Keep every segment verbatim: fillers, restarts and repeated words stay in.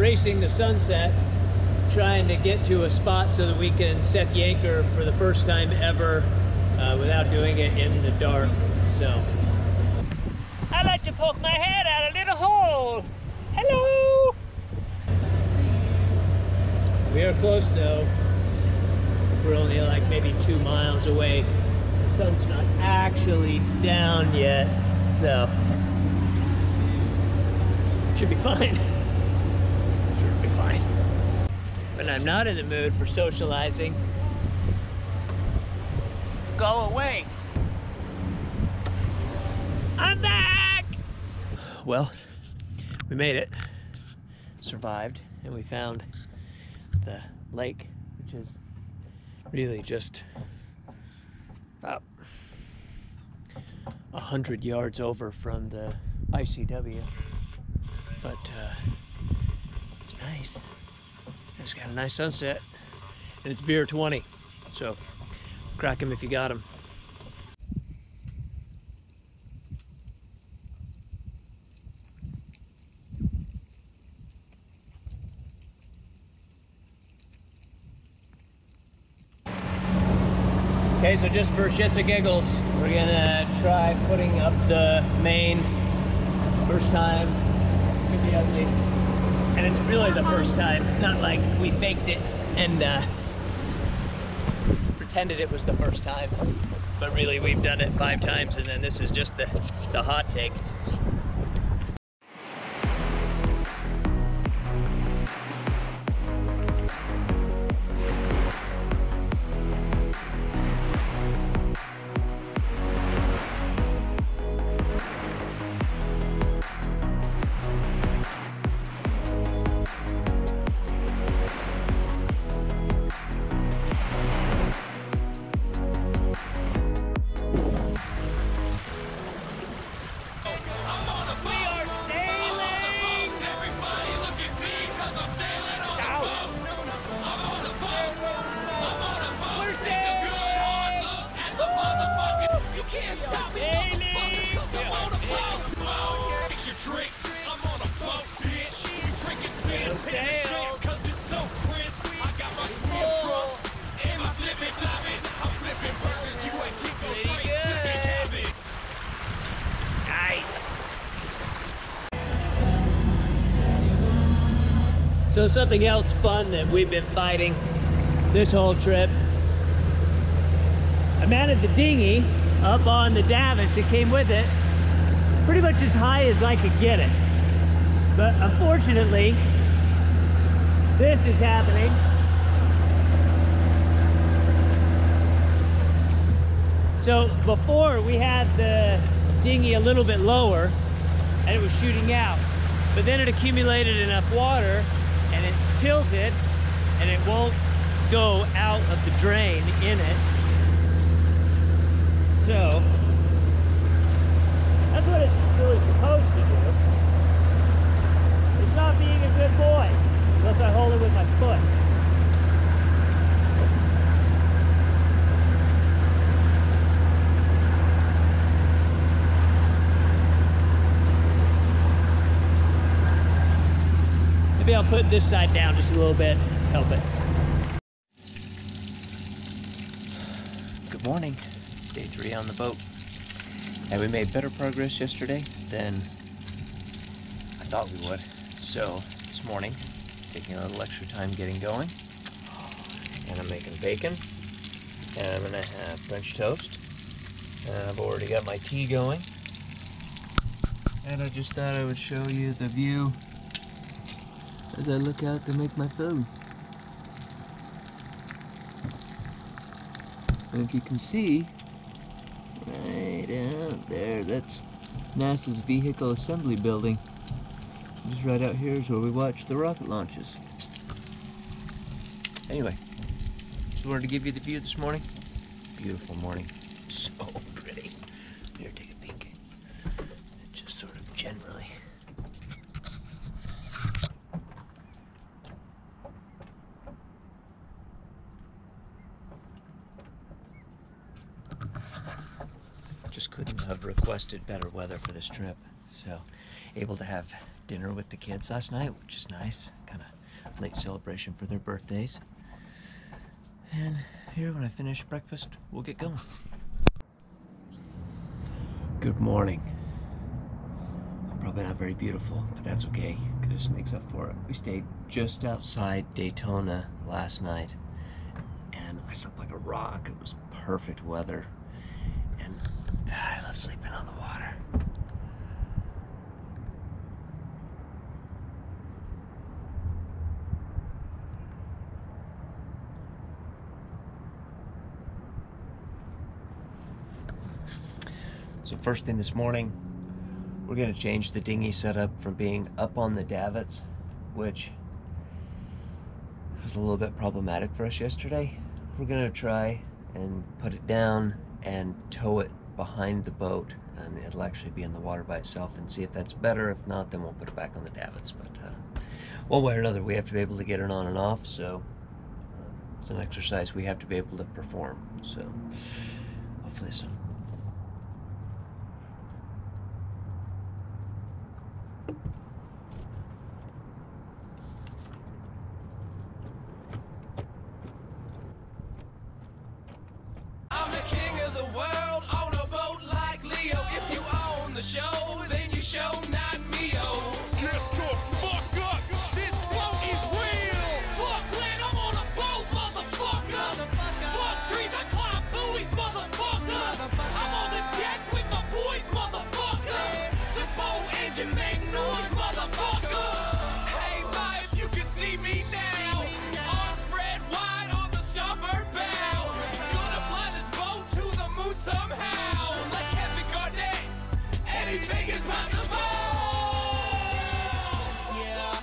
racing the sunset, trying to get to a spot so that we can set the anchor for the first time ever uh, without doing it in the dark. So I like to poke my head out a little hole. Hello. We are close though. We're only like maybe two miles away. The sun's not actually down yet, so should be fine. Should be fine. When I'm not in the mood for socializing, go away. I'm back! Well, we made it, survived, and we found the lake, which is really just about a hundred yards over from the I C W. But uh, it's nice. It's got a nice sunset, and it's beer twenty, so crack 'em if you got 'em. Okay, so just for shits and giggles, we're gonna try putting up the main. First time, could be ugly. And it's really the first time, not like we faked it and uh, pretended it was the first time. But really, we've done it five times, and then this is just the, the hot take. So something else fun that we've been fighting this whole trip. I mounted the dinghy up on the davits that came with it, pretty much as high as I could get it. But unfortunately, this is happening. So before we had the dinghy a little bit lower and it was shooting out, but then it accumulated enough water and it's tilted and it won't go out of the drain in it. So that's what it's really supposed to do. It's not being a good boy unless I hold it with my foot. Maybe I'll put this side down just a little bit, help it. Good morning, day three on the boat. And we made better progress yesterday than I thought we would. So this morning, taking a little extra time getting going. And I'm making bacon. And I'm gonna have French toast. And I've already got my tea going. And I just thought I would show you the view as I look out to make my food. And if you can see, right out there, that's NASA's Vehicle Assembly Building. Just right out here is where we watch the rocket launches. Anyway, just wanted to give you the view this morning. Beautiful morning. So pretty. Here, take a peek. Just sort of generally. Just couldn't have requested better weather for this trip. So, able to have dinner with the kids last night, which is nice. Kind late celebration for their birthdays. And here, when I finish breakfast, we'll get going. Good morning. I'm probably not very beautiful, but that's okay, because this makes up for it. We stayed just outside Daytona last night, and I slept like a rock. It was perfect weather, and I love sleeping on the water. So first thing this morning, we're going to change the dinghy setup from being up on the davits, which was a little bit problematic for us yesterday. We're going to try and put it down and tow it behind the boat, and it'll actually be in the water by itself, and see if that's better. If not, then we'll put it back on the davits. But uh, one way or another, we have to be able to get it on and off, so uh, it's an exercise we have to be able to perform. So hopefully so. The show, then you show not me, oh. Get the fuck up! This quote is real! Fuck land, I'm on a boat, motherfucker! motherfucker. Fuck trees, I climb buoys, motherfucker! motherfucker! I'm on the deck with my boys, motherfucker! The boat engine make noise, motherfucker! Hey, ma, if you can see me now, arms spread wide on the starboard bow. Gonna fly this boat to the moon somehow. Like Kevin Garnett. Anything is possible! Yeah.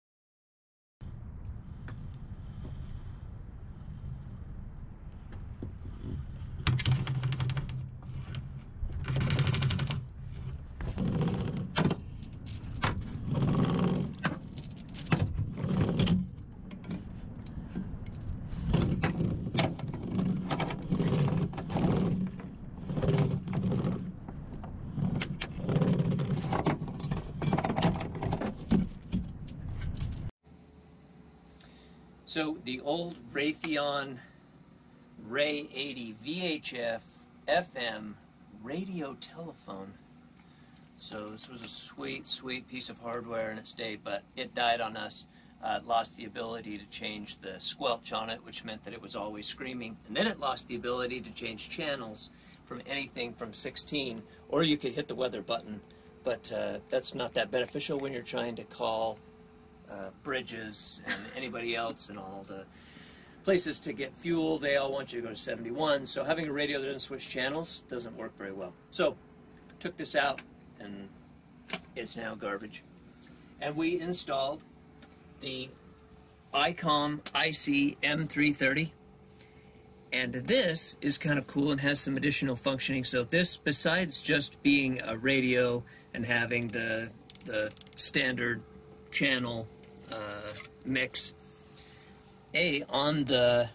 So the old Raytheon Ray eighty V H F F M radio telephone. So this was a sweet, sweet piece of hardware in its day, but it died on us. Uh, it lost the ability to change the squelch on it, which meant that it was always screaming. And then it lost the ability to change channels from anything from sixteen, or you could hit the weather button, but uh, that's not that beneficial when you're trying to call Uh, bridges and anybody else and all the places to get fuel. They all want you to go to seventy-one, so having a radio that doesn't switch channels doesn't work very well. So took this out, and it's now garbage. And we installed the ICOM I C M three thirty, and this is kind of cool and has some additional functioning. So this, besides just being a radio and having the the standard channel uh, mix, A, on the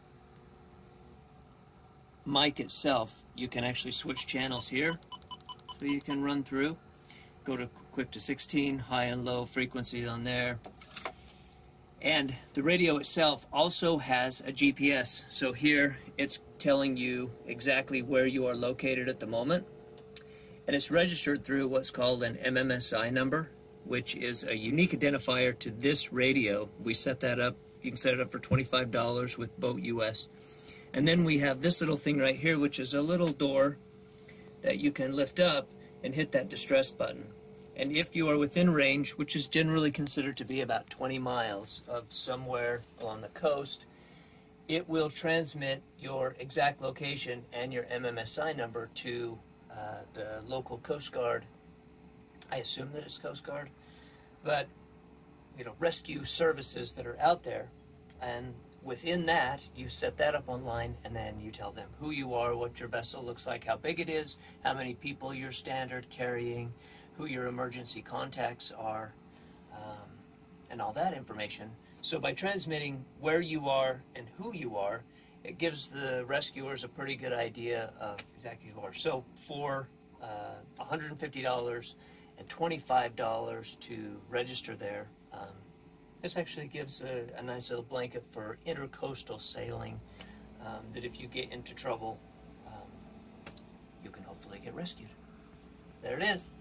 mic itself, you can actually switch channels here. So you can run through, go to quick to sixteen, high and low frequencies on there. And the radio itself also has a G P S. So here it's telling you exactly where you are located at the moment. And it's registered through what's called an M M S I number, which is a unique identifier to this radio. We set that up. You can set it up for twenty-five dollars with Boat U S. And then we have this little thing right here, which is a little door that you can lift up and hit that distress button. And if you are within range, which is generally considered to be about twenty miles of somewhere along the coast, it will transmit your exact location and your M M S I number to uh, the local Coast Guard. I assume that it's Coast Guard, but you know, rescue services that are out there. And within that, you set that up online, and then you tell them who you are, what your vessel looks like, how big it is, how many people you're standard carrying, who your emergency contacts are, um, and all that information. So by transmitting where you are and who you are, it gives the rescuers a pretty good idea of exactly who you are. So for uh, one hundred fifty dollars and twenty-five dollars to register there, um, This actually gives a, a nice little blanket for intercoastal sailing, um, that if you get into trouble, um, you can hopefully get rescued. There it is.